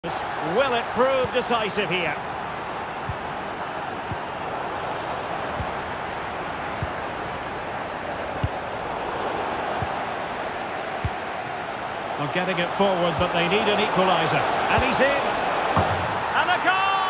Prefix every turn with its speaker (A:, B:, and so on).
A: Will it prove decisive here? Well, getting it forward, but they need an equaliser. And he's in. And a goal!